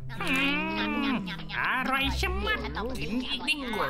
อร่อยชะมัดกินอีกดีกว่า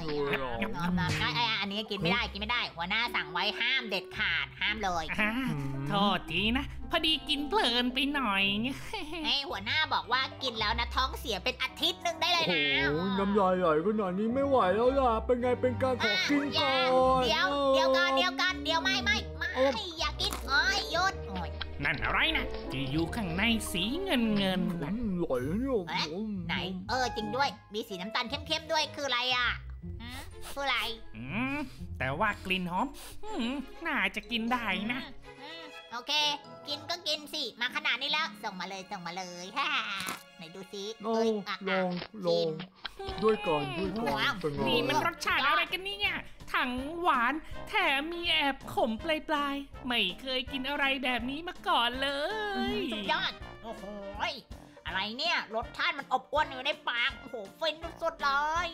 อันนี้กินไม่ได้หัวหน้าสั่งไว้ห้ามเด็ดขาดห้ามเลยโทษทีนะพอดีกินเพลินไปหน่อยให้หัวหน้าบอกว่ากินแล้วนะท้องเสียเป็นอาทิตย์นึงได้เลยนะโอ้น้ำลายไหลขนาดนี้ไม่ไหวแล้วล่ะเป็นไงเป็นการขอกินก่อนเดี๋ยวกันไม่อย่ากินหยุดนั่นอะไรนะที่อยู่ข้างในสีเงินนะไหลเนี่ยไหนจริงด้วยมีสีน้ำตาลเข้มๆด้วยคืออะไรอ่ะคืออะไรแต่ว่ากลิ่นหอมน่าจะกินได้นะโอเคกินก็กินสิมาขนาดนี้แล้วส่งมาเลยไหนดูสิลองด้วยก่อนนี่มันรสชาติอะไรกันเนี่ยทั้งหวานแถมมีแอบขมปลายไม่เคยกินอะไรแบบนี้มาก่อนเลยสุดยอดโอ้โหอะไรเนี่ยรสชาติมันอบอวลอยู่ในปากโอ้โหฟินสุดๆเลย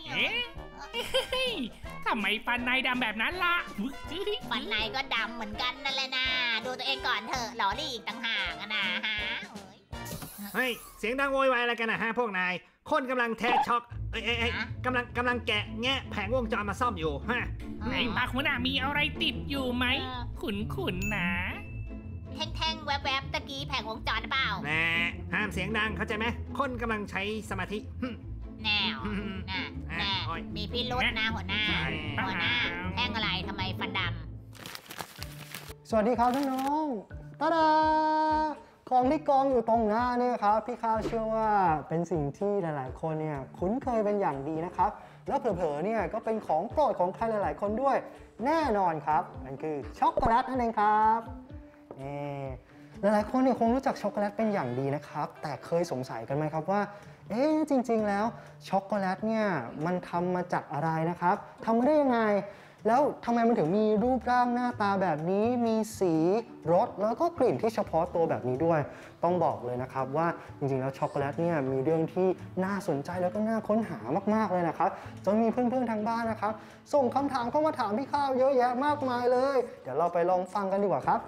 ทำไมฟันนายดำแบบนั้นล่ะฟันนายก็ดำเหมือนกันนั่นแหละนะดูตัวเองก่อนเถอะหล่อลี่อีกต่างหากนะฮะเฮ้ยเสียงดังโวยวายอะไรกันนะฮะพวกนายคนกำลังแทะช็อกกำลังแกะแงะแผงวงจรมาซ่อมอยู่ฮะในปากหัวหน้ามีอะไรติดอยู่ไหมขุนนะแท่งแวบๆตะกี้แผงวงจรหรือเปล่าแน่ห้ามเสียงดังเข้าใจไหมคนกำลังใช้สมาธิแน่มีพิรุธนะหัวหน้าแท่งอะไรทำไมฟันดำสวัสดีครับน้องๆตาดาของที่กองอยู่ตรงหน้าเนี่ยครับพี่ข้าวเชื่อว่าเป็นสิ่งที่หลายๆคนเนี่ยคุ้นเคยเป็นอย่างดีนะครับแล้วเผลอๆเนี่ยก็เป็นของโปรดของใครหลายๆคนด้วยแน่นอนครับนั่นคือช็อกโกแลตนั่นเองครับหลายๆคนเนี่ยคงรู้จักช็อกโกแลตเป็นอย่างดีนะครับแต่เคยสงสัยกันไหมครับว่าจริงๆแล้วช็อกโกแลตเนี่ยมันทำมาจากอะไรนะครับทำมาได้ยังไงแล้วทำไมมันถึงมีรูปร่างหน้าตาแบบนี้มีสีรสแล้วก็กลิ่นที่เฉพาะตัวแบบนี้ด้วยต้องบอกเลยนะครับว่าจริงๆแล้วช็อกโกแลตเนี่ยมีเรื่องที่น่าสนใจแล้วก็น่าค้นหามากๆเลยนะครับจนมีเพื่อนๆทางบ้านนะครับส่งคำถามเข้ามาถามพี่ข้าวเยอะแยะมากมายเลยเดี๋ยวเราไปลองฟังกันดีกว่าครับ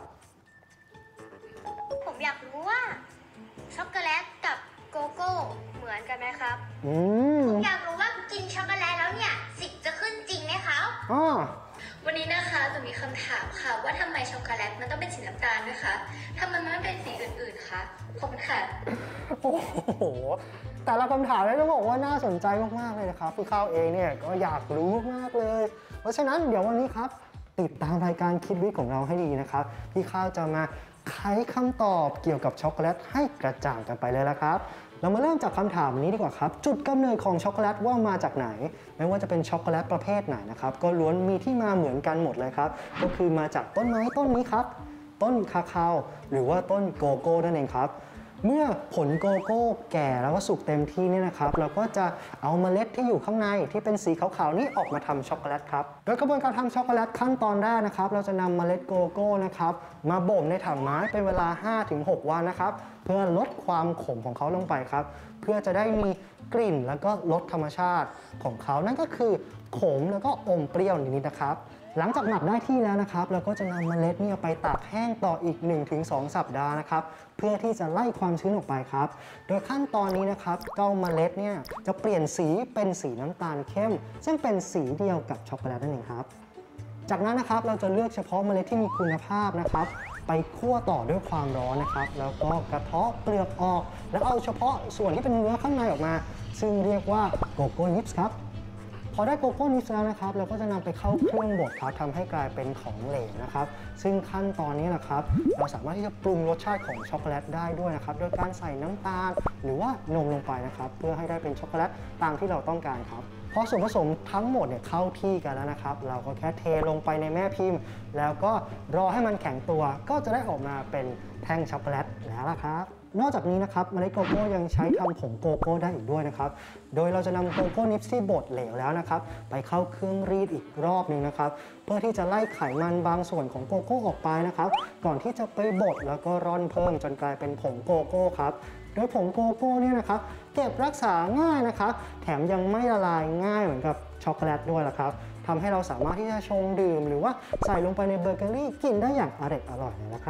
ผมอยากรู้ว่าช็อกโกแลตกับโกโก้เหมือนกันไหมครับผมอยากรู้ว่ากินช็อกโกแลตแล้วเนี่ยสิทธิ์จะขึ้นจริงไหมครับวันนี้นะคะจะมีคำถามค่ะว่าทำไมช็อกโกแลตมันต้องเป็นสีน้ำตาลด้วยคะทำไมมันไม่เป็นสีอื่นๆคะขอบคุณค่ะโอ้โหแต่ละคำถามเนี่ยต้องบอกว่าน่าสนใจมากๆเลยนะครับพี่ข้าวเองเนี่ยก็อยากรู้มากเลยเพราะฉะนั้นเดี๋ยววันนี้ครับติดตามรายการคิดวิทย์ของเราให้ดีนะครับพี่ข้าวจะมาไขคำตอบเกี่ยวกับช็อกโกแลตให้กระจ่างกันไปเลยละครับเรามาเริ่มจากคำถามนี้ดีกว่าครับจุดกำเนิดของช็อกโกแลตว่ามาจากไหนไม่ว่าจะเป็นช็อกโกแลตประเภทไหนนะครับก็ล้วนมีที่มาเหมือนกันหมดเลยครับก็คือมาจากต้นไม้ต้นนี้ครับต้นคาคาวหรือว่าต้นโกโก้นั่นเองครับเมื่อผลโกโก้แก่แล้วก็สุกเต็มที่นี่นะครับเราก็จะเอาเมล็ดที่อยู่ข้างในที่เป็นสีขาวๆนี้ออกมาทำช็อกโกแลตครับโดยกระบวนการทำช็อกโกแลตขั้นตอนแรกนะครับเราจะนำเมล็ดโกโก้นะครับมาบ่มในถังไม้เป็นเวลา 5-6 วันนะครับเพื่อลดความขมของเขาลงไปครับเพื่อจะได้มีกลิ่นแล้วก็รสธรรมชาติของเขานั่นก็คือขมแล้วก็อมเปรี้ยวนิดๆนะครับหลังจากหมักได้ที่แล้วนะครับเราก็จะนำเมล็ดนี่ไปตากแห้งต่ออีก 1-2 สัปดาห์นะครับเพื่อที่จะไล่ความชื้นออกไปครับโดยขั้นตอนนี้นะครับเจ้าเมล็ดเนี่ยจะเปลี่ยนสีเป็นสีน้ำตาลเข้มซึ่งเป็นสีเดียวกับช็อกโกแลตนั่นเองครับจากนั้นนะครับเราจะเลือกเฉพาะเมล็ดที่มีคุณภาพนะครับไปคั่วต่อด้วยความร้อนนะครับแล้วก็กระเทาะเปลือกออกแล้วเอาเฉพาะส่วนที่เป็นเนื้อข้างในออกมาซึ่งเรียกว่าโกโก้นิปส์ครับพอได้โกโก้นิปส์แล้วนะครับเราก็จะนำไปเข้าเครื่องบดครับทำให้กลายเป็นของเหลวนะครับซึ่งขั้นตอนนี้นะครับเราสามารถที่จะปรุงรสชาติของช็อกโกแลตได้ด้วยนะครับโดยการใส่น้ำตาลหรือว่านมลงไปนะครับเพื่อให้ได้เป็นช็อกโกแลตตามที่เราต้องการครับพอส่วนผสมทั้งหมดเนี่ยเข้าที่กันแล้วนะครับเราก็แค่เทลงไปในแม่พิมพ์แล้วก็รอให้มันแข็งตัวก็จะได้ออกมาเป็นแท่งช็อกโกแลตแล้วล่ะครับนอกจากนี้นะครับเมล็ดโกโก้ยังใช้ทำผงโกโก้ได้อีกด้วยนะครับโดยเราจะนำโกโก้นิปส์ที่บดเหลวแล้วนะครับไปเข้าเครื่องรีดอีกรอบนึงนะครับเพื่อที่จะไล่ไขมันบางส่วนของโกโก้ออกไปนะครับก่อนที่จะไปบดแล้วก็ร่อนเพิ่มจนกลายเป็นผงโกโก้ครับโดยผงโกโก้เนี่ยนะครับเก็บรักษาง่ายนะครับแถมยังไม่ละลายง่ายเหมือนกับช็อกโกแลตด้วยละครับทำให้เราสามารถที่จะชงดื่มหรือว่าใส่ลงไปในเบเกอรี่กินได้อย่างอร่อยเลยนะครับ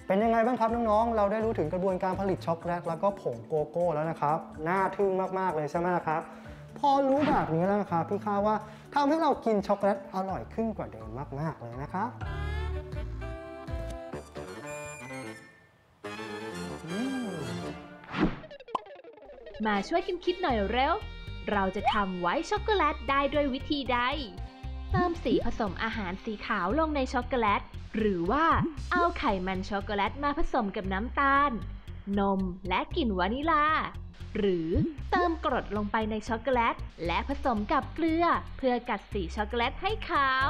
เป็นยังไงบ้างครับน้องๆเราได้รู้ถึงกระบวนการผลิตช็อกโกแลตแล้วก็ผงโกโก้แล้วนะครับน่าทึ่งมากๆเลยใช่ไหมล่ะครับพอรู้แบบนี้แล้วนะครับพี่ข้าว่าทำให้เรากินช็อกโกแลตอร่อยขึ้นกว่าเดิมมากๆเลยนะครับมาช่วยกันคิดหน่อยเร็วเราจะทำไวท์ช็อกโกแลตได้ด้วยวิธีใดเติมสีผสมอาหารสีขาวลงในช็อกโกแลตหรือว่าเอาไขมันช็อกโกแลตมาผสมกับน้ำตาลนมและกลิ่นวานิลาหรือเติมกรดลงไปในช็อกโกแลตและผสมกับเกลือเพื่อกัดสีช็อกโกแลตให้ขาว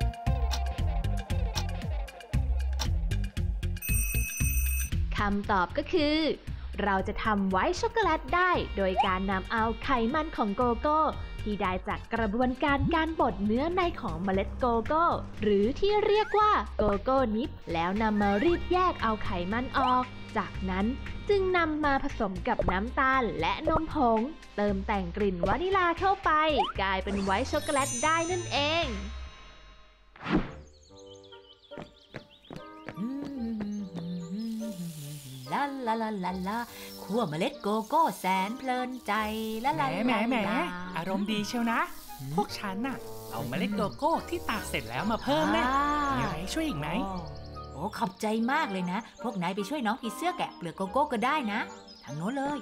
คำตอบก็คือเราจะทำไวท์ช็อกโกแลตได้โดยการนำเอาไขมันของโกโก้ที่ได้จากกระบวนการการบดเนื้อในของเมล็ดโกโก้หรือที่เรียกว่าโกโก้นิปแล้วนำมารีดแยกเอาไขมันออกจากนั้นจึงนำมาผสมกับน้ำตาลและนมผงเติมแต่งกลิ่นวานิลาเข้าไปกลายเป็นไวท์ช็อกโกแลตได้นั่นเองลาลาลาลาลาคั่วเมล็ดโกโก้แสนเพลินใจลาลาลาลาอารมณ์ดีเชียวนะพวกฉันน่ะเอาเมล็ดโกโก้ที่ตากเสร็จแล้วมาเพิ่มนะมีอะไรช่วยอีกไหมโอ้ขอบใจมากเลยนะพวกนายไปช่วยน้องผีเสื้อแกะเปลือกโกโก้ก็ได้นะทางโน้นเลย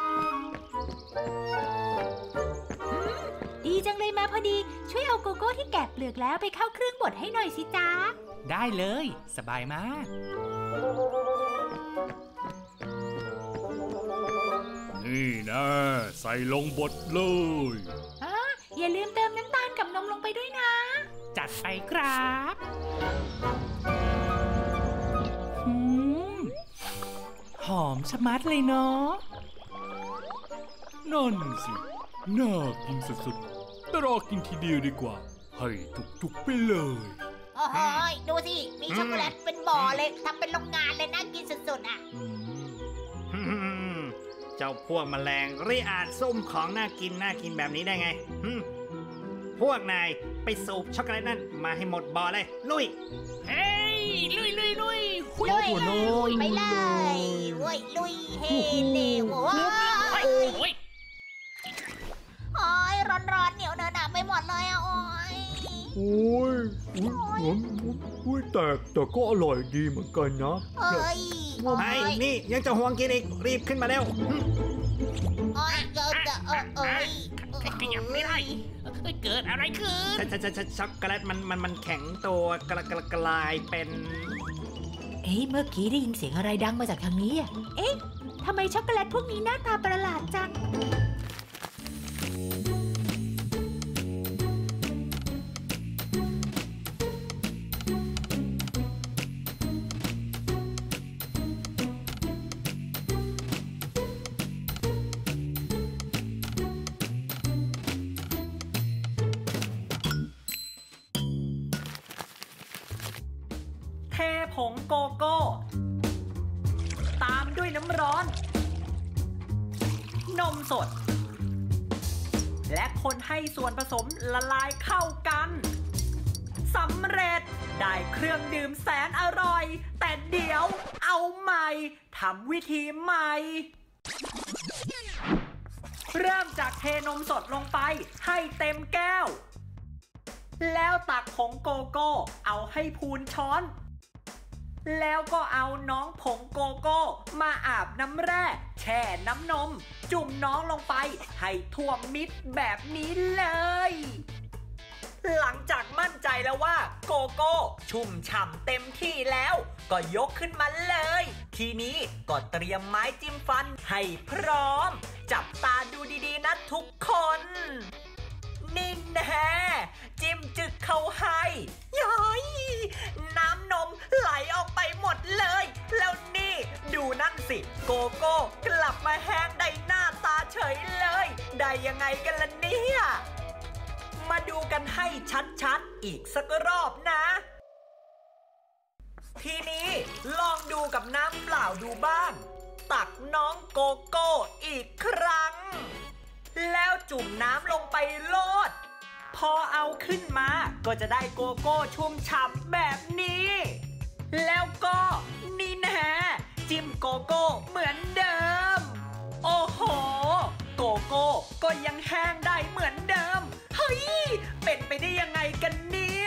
ดีจังเลยมาพอดีช่วยเอาโกโก้ที่แกะเปลือกแล้วไปเข้าเครื่องบดให้หน่อยสิจ๊ะได้เลยสบายมากนี่นะใส่ลงบดเลยอย่าลืมเติมน้ำตาลกับนมลงไปด้วยนะจัดไปครับหอมชะมัดเลยเนาะนั่นสิน่ากินสุดๆแต่รอกินทีเดียวดีกว่าให้จุกๆไปเลยโอ้โหดูสิมีช็อกโกแลตเป็นบ่อเลยทำเป็นโรงงานเลยน่ากินสุดๆอ่ะเจ้าพวกแมลงริอาจซุ่มของน่ากินแบบนี้ได้ไงพวกนายไปสูบช็อกโกแลตนั่นมาให้หมดบ่อเลยลุยเฮ้ยลุยลุยไปเลยเว้ยลุยเฮ้เร็วโอ้ยร้อนเหนียวเนอะหนาไปหมดเลยอ่ะโอ้ยแต่ก็อร่อยดีเหมือนกันนะไอ้นี่ยังจะห่วงกินอีกรีบขึ้นมาเร็วขยับไม่ได้เกิดอะไรขึ้นช็อกโกแลตมันแข็งตัวกลายเป็นเมื่อกี้ได้ยินเสียงอะไรดังมาจากทางนี้ทำไมช็อกโกแลตพวกนี้หน้าตาประหลาดจังผงโกโก้ตามด้วยน้ำร้อนนมสดและคนให้ส่วนผสมละลายเข้ากันสำเร็จได้เครื่องดื่มแสนอร่อยแต่เดี๋ยวเอาใหม่ทำวิธีใหม่เริ่มจากเทนมสดลงไปให้เต็มแก้วแล้วตักผงโกโก้เอาให้พูนช้อนแล้วก็เอาน้องผงโกโก้มาอาบน้ำแร่แช่น้ำนมจุ่มน้องลงไปให้ท่วมมิดแบบนี้เลยหลังจากมั่นใจแล้วว่าโกโก้ชุ่มฉ่ำเต็มที่แล้วก็ยกขึ้นมาเลยทีนี้ก็เตรียมไม้จิ้มฟันให้พร้อมจับตาดูดีๆนะทุกคนนี่แน่จิ้มจึกเข้าให้ย้อยน้ำนมไหลออกไปหมดเลยแล้วนี่ดูนั่นสิโกโก้กลับมาแห้งได้หน้าตาเฉยเลยได้ยังไงกันล่ะเนี่ยมาดูกันให้ชัดๆอีกสักรอบนะทีนี้ลองดูกับน้ำเปล่าดูบ้างตักน้องโกโก้อีกครั้งแล้วจุ่มน้ำลงไปโลดพอเอาขึ้นมาก็จะได้โกโก้ชุ่มฉ่ำแบบนี้แล้วก็นี่แน่จิ้มโกโก้เหมือนเดิมโอ้โหโกโก้ก็ยังแห้งได้เหมือนเดิมเฮ้ยเป็นไปได้ยังไงกันเนี่ย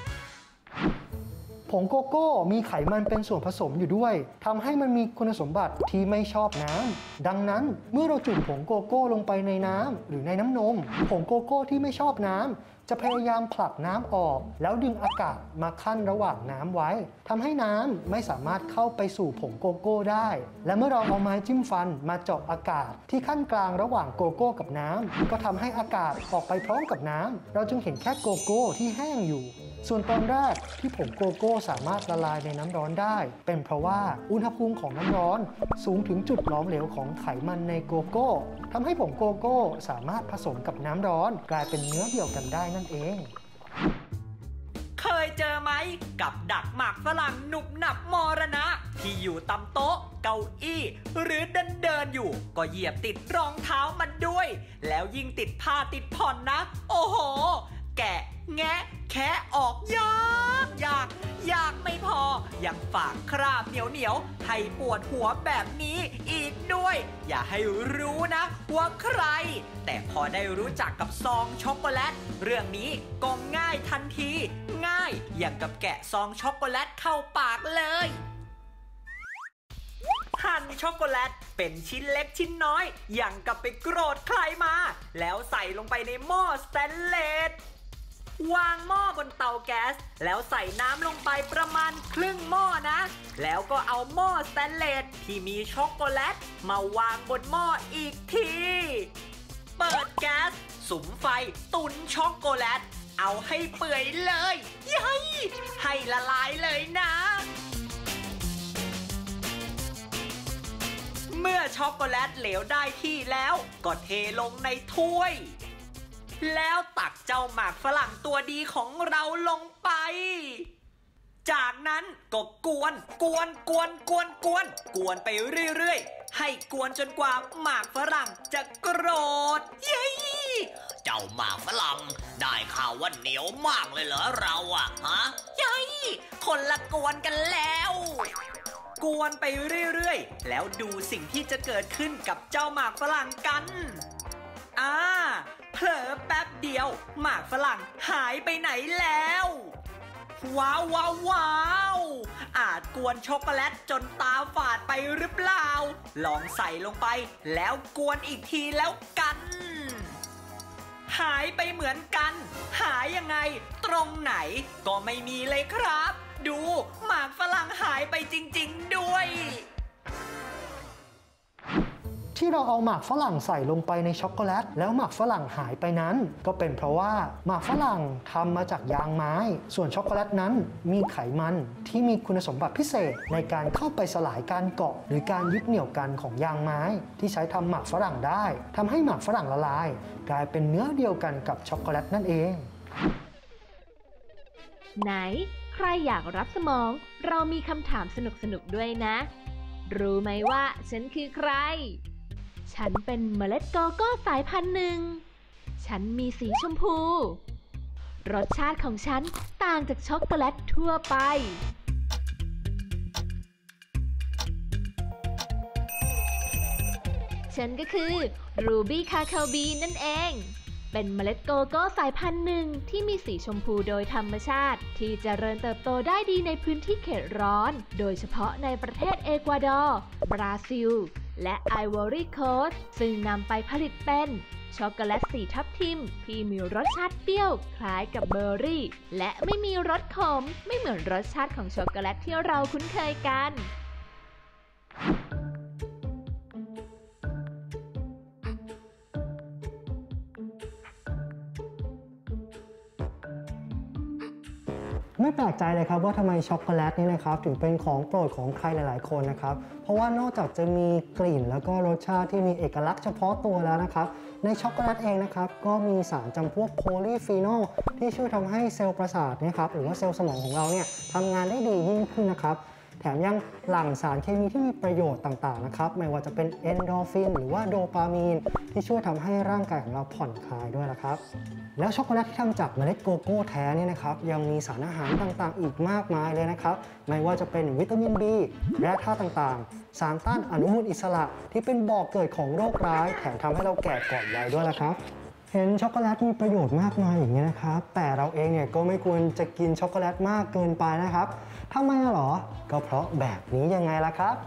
ผงโกโก้มีไขมันเป็นส่วนผสมอยู่ด้วยทำให้มันมีคุณสมบัติที่ไม่ชอบน้ำดังนั้นเมื่อเราจุ่มผงโกโก้ลงไปในน้ำหรือในน้ำนมผงโกโก้ที่ไม่ชอบน้ำจะพยายามผลักน้ำออกแล้วดึงอากาศมาคั่นระหว่างน้ำไว้ทำให้น้ำไม่สามารถเข้าไปสู่ผงโกโก้ได้และเมื่อเราเอาไม้จิ้มฟันมาเจาะอากาศที่ขั้นกลางระหว่างโกโก้กับน้ำก็ทำให้อากาศออกไปพร้อมกับน้ำเราจึงเห็นแค่โกโก้ที่แห้งอยู่ส่วนตอนแรกที่ผงโกโก้สามารถละลายในน้ำร้อนได้เป็นเพราะว่าอุณหภูมิของน้ำร้อนสูงถึงจุดหลอมเหลวของไขมันในโกโก้ทำให้ผงโกโก้สามารถผสมกับน้ำร้อนกลายเป็นเนื้อเดียวกันได้นั่นเองเคยเจอไหมกับดักหมากฝรั่งหนุบหนับมรณะที่อยู่ตามโต๊ะเก้าอี้หรือเดินอยู่ก็เหยียบติดรองเท้ามันด้วยแล้วยิ่งติดผ้าติดผ่อนนะโอ้โหแกะแงะแคะออกยากไม่พอยังฝากคราบเหนียวให้ปวดหัวแบบนี้อีกด้วยอย่าให้รู้นะว่าใครแต่พอได้รู้จักกับซองช็อกโกแลตเรื่องนี้ก็ง่ายทันทีง่ายอย่างกับแกะซองช็อกโกแลตเข้าปากเลยหั่นช็อกโกแลตเป็นชิ้นเล็กชิ้นน้อยอย่างกับไปโกรธใครมาแล้วใส่ลงไปในหม้อสแตนเลสวางหม้อบนเตาแก๊สแล้วใส่น้ำลงไปประมาณครึ่งหม้อนะแล้วก็เอาหม้อสแตนเลสที่มีช็อกโกแลตมาวางบนหม้ออีกทีเปิดแก๊สสุมไฟตุ๋นช็อกโกแลตเอาให้เปื่อยเลยให้ละลายเลยนะเมื่อช็อกโกแลตเหลวได้ที่แล้วก็เทลงในถ้วยแล้วตักเจ้าหมากฝรั่งตัวดีของเราลงไปจากนั้นก็กวนไปเรื่อยๆให้กวนจนกว่าหมากฝรั่งจะโกรธเจ้าหมากฝรั่งได้ข่าวว่าเหนียวมากเลยเหรอเราอะฮะคนละกวนกันแล้วกวนไปเรื่อยๆแล้วดูสิ่งที่จะเกิดขึ้นกับเจ้าหมากฝรั่งกันเผลอแป๊บเดียวหมากฝรั่งหายไปไหนแล้วว้าวอาจกวนช็อกโกแลตจนตาฝาดไปหรือเปล่าลองใส่ลงไปแล้วกวนอีกทีแล้วกันหายไปเหมือนกันหายยังไงตรงไหนก็ไม่มีเลยครับดูหมากฝรั่งหายไปจริงๆด้วยที่เราเอาหมากฝรั่งใส่ลงไปในช็อกโกแลตแล้วหมากฝรั่งหายไปนั้นก็เป็นเพราะว่าหมากฝรั่งทำมาจากยางไม้ส่วนช็อกโกแลตนั้นมีไขมันที่มีคุณสมบัติพิเศษในการเข้าไปสลายการเกาะหรือการยึดเหนี่ยวกันของยางไม้ที่ใช้ทำหมากฝรั่งได้ทำให้หมากฝรั่งละลายกลายเป็นเนื้อเดียวกันกับช็อกโกแลตนั่นเองไหนใครอยากรับสมองเรามีคำถามสนุกๆด้วยนะรู้ไหมว่าฉันคือใครฉันเป็นเมล็ดโกโก้สายพันธุ์หนึ่งฉันมีสีชมพูรสชาติของฉันต่างจากช็อกโกแลตทั่วไปฉันก็คือรูบี้คาคาบีนั่นเองเป็นเมล็ดโกโก้สายพันธุ์หนึ่งที่มีสีชมพูโดยธรรมชาติที่เจริญเติบโตได้ดีในพื้นที่เขตร้อนโดยเฉพาะในประเทศเอกวาดอร์บราซิลและไอวอรี่โคสต์ซึ่งนำไปผลิตเป็นช็อกโกแลตสีทับทิมที่มีรสชาติเปรี้ยวคล้ายกับเบอร์รี่และไม่มีรสขมไม่เหมือนรสชาติของช็อกโกแลตที่เราคุ้นเคยกันไม่แปลกใจเลยครับว่าทำไมช็อกโกแลตนี่นะครับถึงเป็นของโปรดของใครหลายๆคนนะครับเพราะว่านอกจากจะมีกลิ่นแล้วก็รสชาติที่มีเอกลักษณ์เฉพาะตัวแล้วนะครับในช็อกโกแลตเองนะครับก็มีสารจำพวกโพลีฟีนอลที่ช่วยทำให้เซลล์ประสาทนะครับหรือว่าเซลล์สมองของเราเนี่ยทำงานได้ดียิ่งขึ้นนะครับแถมยังหลั่งสารเคมีที่มีประโยชน์ต่างๆนะครับไม่ว่าจะเป็นเอนโดรฟินหรือว่าโดปามีนที่ช่วยทำให้ร่างกายของเราผ่อนคลายด้วยนะครับแล้วช็อกโกแลตที่ทำจากเมล็ดโกโก้แท้นี่นะครับยังมีสารอาหารต่างๆอีกมากมายเลยนะครับไม่ว่าจะเป็นวิตามิน B แร่ธาตุต่างๆสารต้านอนุมูลอิสระที่เป็นบ่อกเกิดของโรคร้ายแถมทำให้เราแก่ก่อนวัยด้วยละครับเห็นช็อกโกแลตมีประโยชน์มากมายอย่างนี้นะครับแต่เราเองเนี่ยก็ไม่ควรจะกินช็อกโกแลตมากเกินไปนะครับทำไมหรอก็เพราะแบบนี้ยังไงล่ะครับ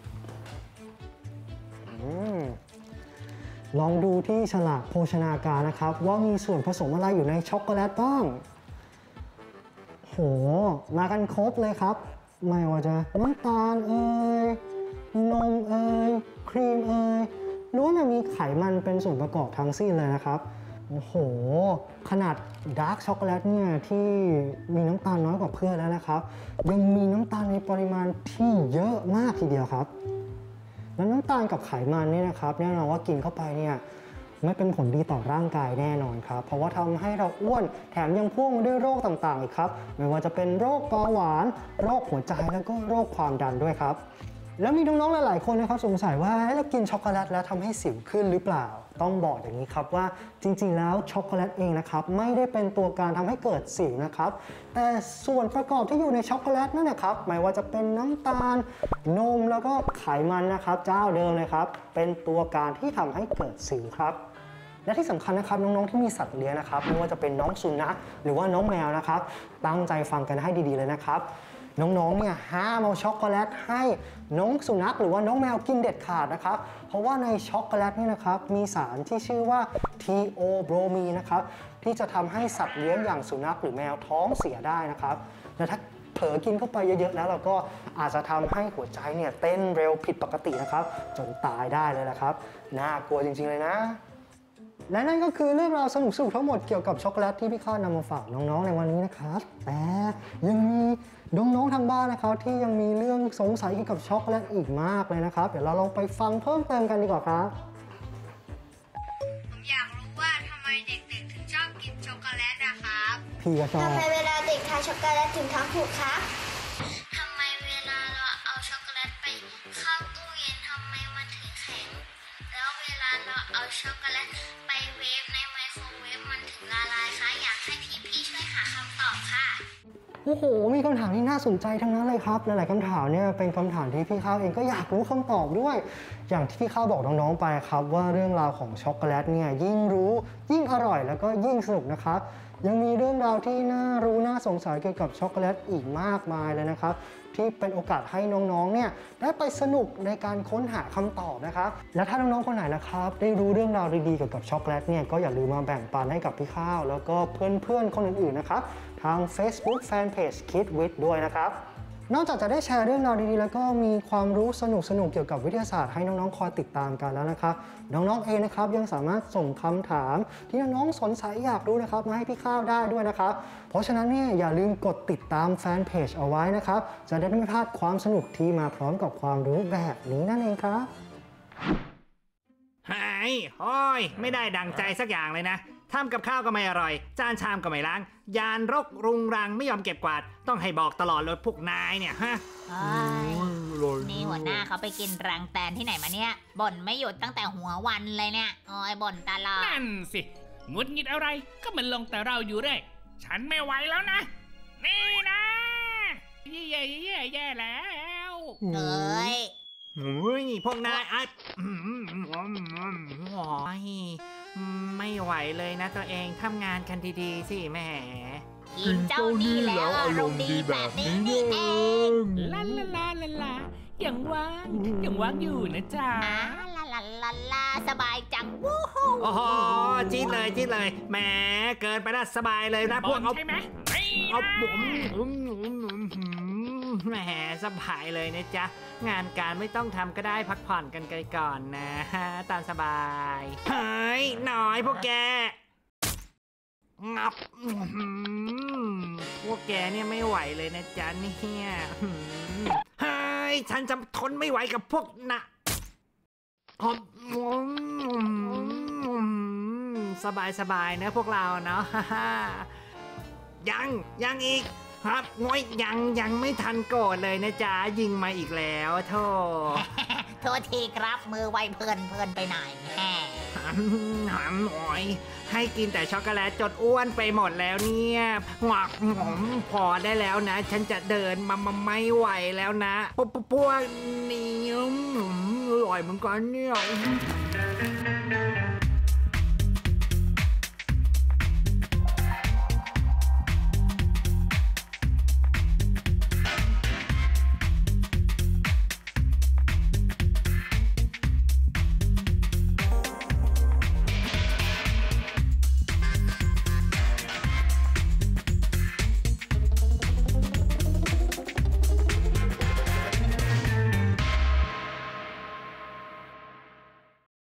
ลองดูที่ฉลากโภชนาการนะครับว่ามีส่วนผสมอะไรอยู่ในช็อกโกแลตบ้างโหมากันครบเลยครับไม่ว่าจะน้ำตาลนมครีมล้วนมีไขมันเป็นส่วนประกอบทั้งสิ้นเลยนะครับโอ้โหขนาดดาร์กช็อกโกแลตเนี่ยที่มีน้ำตาลน้อยกว่าเพื่อนแล้วนะครับยังมีน้ำตาลในปริมาณที่เยอะมากทีเดียวครับแล้วน้ำตาลกับไขมันเนี่ยนะครับแน่นอนว่ากินเข้าไปเนี่ยไม่เป็นผลดีต่อร่างกายแน่นอนครับเพราะว่าทำให้เราอ้วนแถมยังพ่วงมาด้วยโรคต่างๆอีกครับไม่ว่าจะเป็นโรคเบาหวานโรคหัวใจแล้วก็โรคความดันด้วยครับแล้วมีน้องๆหลายๆคนนะครับสงสัยว่าเรากินช็อกโกแลตแล้วทำให้สิวขึ้นหรือเปล่าต้องบอกอย่างนี้ครับว่าจริงๆแล้วช็อกโกแลตเองนะครับไม่ได้เป็นตัวการทำให้เกิดสิวนะครับแต่ส่วนประกอบที่อยู่ในช็อกโกแลตนั่นนะครับไม่ว่าจะเป็นน้ำตาลนมแล้วก็ไขมันนะครับเจ้าเดิมเลยครับเป็นตัวการที่ทำให้เกิดสิวครับและที่สำคัญนะครับน้องๆที่มีสัตว์เลี้ยงนะครับไม่ว่าจะเป็นน้องสุนัขหรือว่าน้องแมวนะครับตั้งใจฟังกันให้ดีๆเลยนะครับน้องๆเนี่ยห้ามเอาช็อกโกแลตให้น้องสุนัขหรือว่าน้องแมวกินเด็ดขาดนะครับเพราะว่าในช็อกโกแลตนี่นะครับมีสารที่ชื่อว่าทีโอโบรมีนนะครับที่จะทำให้สัตว์เลี้ยงอย่างสุนัขหรือแมวท้องเสียได้นะครับและถ้าเผลอกินเข้าไปเยอะๆแล้วเราก็อาจจะทำให้หัวใจเนี่ยเต้นเร็วผิดปกตินะครับจนตายได้เลยนะครับน่ากลัวจริงๆเลยนะและนั่นก็คือเรื่องราวสนุกๆทั้งหมดเกี่ยวกับช็อกโกแลตที่พี่ข้านำมาฝากน้องๆในวันนี้นะครับแต่ยังมีน้องๆทางบ้านนะครับที่ยังมีเรื่องสงสัยเกี่ยวกับช็อกโกแลตอีกมากเลยนะครับเดี๋ยวเราลองไปฟังเพิ่มเติมกันดีกว่าครับผมอยากรู้ว่าทำไมเด็กๆถึงชอบกินช็อกโกแลตนะครับพี่ก็ชอบทำไมเวลาเด็กทานช็อกโกแลตถึงท้องผูกครับทำไมเวลาเราเอาช็อกโกแลตไปเข้าตู้เย็นทำไมมันถึงแข็งแล้วเวลาเราเอาช็อกโกแลตไปเวฟในไมโครเวฟมันถึงละลายคะอยากให้พี่ๆช่วยหาคำตอบค่ะโอ้โหมีคำถามที่น่าสนใจทั้งนั้นเลยครับหลายๆคำถามเนี่ยเป็นคำถามที่พี่ข้าวเองก็อยากรู้คำตอบด้วยอย่างที่พี่ข้าวบอกน้องๆไปครับว่าเรื่องราวของช็อกโกแลตเนี่ยยิ่งรู้ยิ่งอร่อยแล้วก็ยิ่งสนุกนะครับยังมีเรื่องราวที่น่ารู้น่าสงสัยเกี่ยวกับช็อกโกแลตอีกมากมายเลยนะครับที่เป็นโอกาสให้น้องๆเนี่ยได้ไปสนุกในการค้นหาคำตอบนะครับและถ้าน้องๆคนไหนนะครับได้รู้เรื่องราวดีๆเกี่ยวกับช็อกโกแลตเนี่ยก็อย่าลืมมาแบ่งปันให้กับพี่ข้าวแล้วก็เพื่อนๆคนอื่นๆนะครับทาง Facebook Fanpage Kids with ด้วยนะครับนอกจากจะได้แชร์เรื่องราวดีๆแล้วก็มีความรู้สนุกๆเกี่ยวกับวิทยาศาสตร์ให้น้องๆคอยติดตามกันแล้วนะครับน้องๆเองนะครับยังสามารถส่งคำถามที่น้องๆสนใจอยากรู้นะครับมาให้พี่ข้าวได้ด้วยนะครับเพราะฉะนั้นเนี่ยอย่าลืมกดติดตามแฟนเพจเอาไว้นะครับจะได้ไม่พลาดความสนุกที่มาพร้อมกับความรู้แบบนี้นั่นเองครับหายโอ้ยไม่ได้ดังใจสักอย่างเลยนะทำกับข้าวก็ไม่อร่อยจานชามก็ไม่ล้างยานรกรุงรังไม่ยอมเก็บกวาดต้องให้บอกตลอดเลยพวกนายเนี่ยฮะนี่หัวหน้าเขาไปกินรังแตนที่ไหนมาเนี่ยบ่นไม่หยุดตั้งแต่หัววันเลยเนี่ยโอ้ยบ่นตลอดนั่นสิงุดหงิดอะไรก็มันลงแต่เราอยู่เรื่อยฉันไม่ไหวแล้วนะนี่นะแย่แล้วเอ้ยพวกนายไม่ไหวเลยนะตัวเองทำงานกันดีๆสิแหมกินเจ้านี่แล้วอารมณ์ดีแบบนี้นี่เองลายังว่างอยู่นะจ๊ะลาสบายจังวู้ฮู้โอ้โหจี๊ดเลยแหมเกินไปแล้วสบายเลยนะพวกใช่ไหมเอาแหมสบายเลยนะจ๊ะงานการไม่ต้องทำก็ได้พักผ่อนกันก่อนนะตามสบายเฮ้ยหน่อยพวกแกงับพวกแกเนี่ยไม่ไหวเลยนะจ๊ะเนี่ยเฮ้ยฉันจะทนไม่ไหวกับพวกน่ะสบายนะพวกเราเนาะยังอีกครับโอ้ยยังไม่ทันโกรธเลยนะจ๊ะยิงมาอีกแล้วโธ่โทษทีครับมือไวเพลินไปหน่อยแหมหอมหน่อยให้กินแต่ช็อกโกแลตจนอ้วนไปหมดแล้วเนี่ยหงอกหอมพอได้แล้วนะ ฉันจะเดินมาไม่ไหวแล้วนะพวกนี้อร่อยเหมือนกันเนี่ย